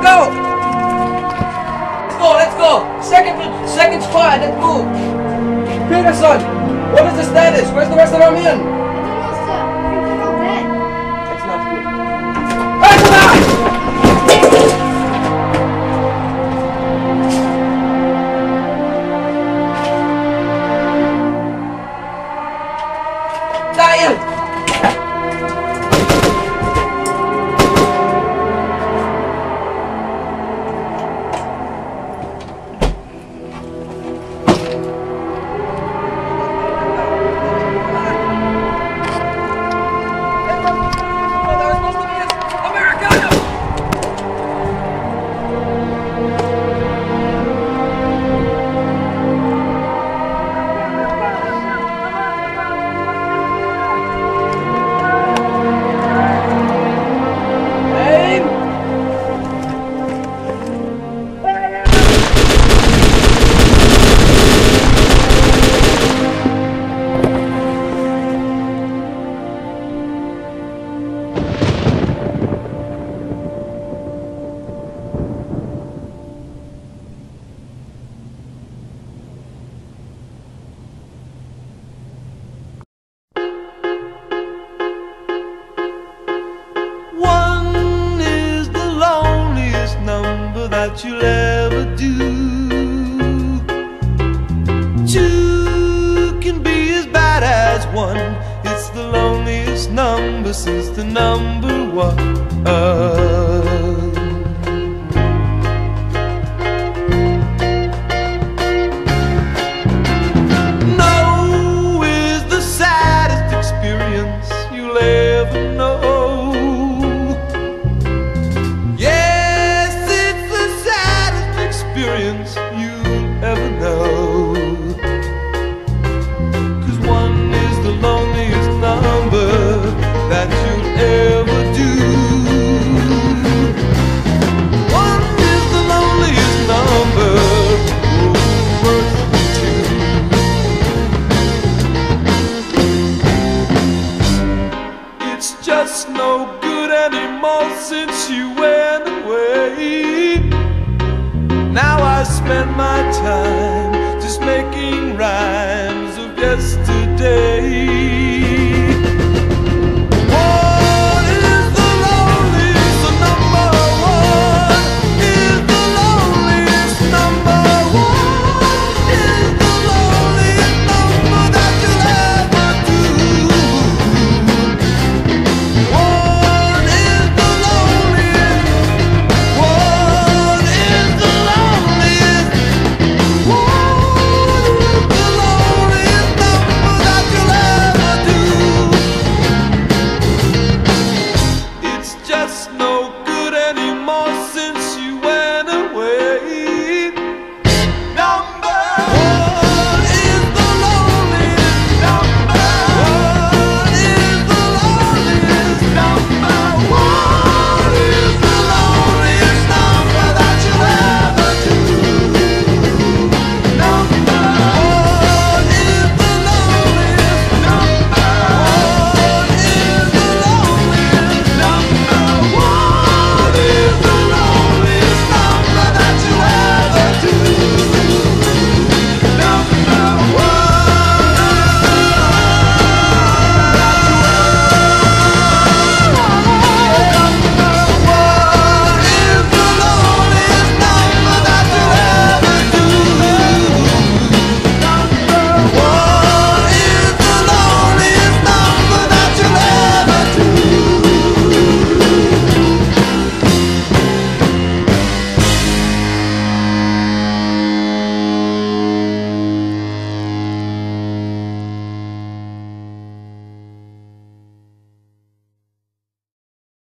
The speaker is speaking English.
go! Let's go! Second squad, let's move! Peterson! What is the status? Where's the rest of our men? I don't know, sir. I think they're all dead. That's not good. Hey, come on! Diane! That you'll ever do. Two can be as bad as one. It's the loneliest number since the number one. No is the saddest experience you'll ever know. You ever know, 'cause one is the loneliest number that you'll ever do. One is the loneliest number, worth two. It's just no good anymore since you went away. Now I spend my time just making rhymes of yesterday.